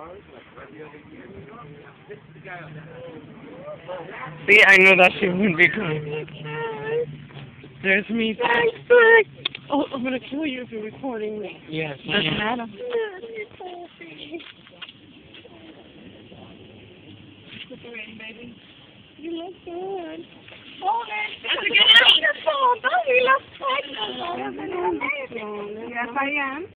See, I know that she wouldn't be coming. There's me. Oh, I'm gonna kill you if you're recording me. Yes. Doesn't matter. Put the ring, baby. You look good. Hold it. Get out of your phone. Don't you look good? Yes, I am.